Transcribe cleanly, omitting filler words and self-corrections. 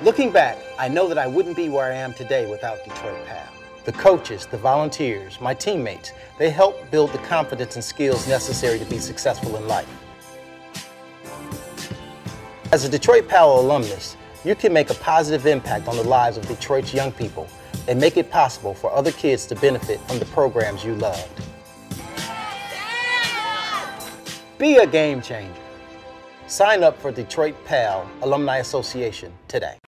Looking back, I know that I wouldn't be where I am today without Detroit PAL. The coaches, the volunteers, my teammates, they help build the confidence and skills necessary to be successful in life. As a Detroit PAL alumnus, you can make a positive impact on the lives of Detroit's young people and make it possible for other kids to benefit from the programs you loved. Be a game changer. Sign up for Detroit PAL Alumni Association today.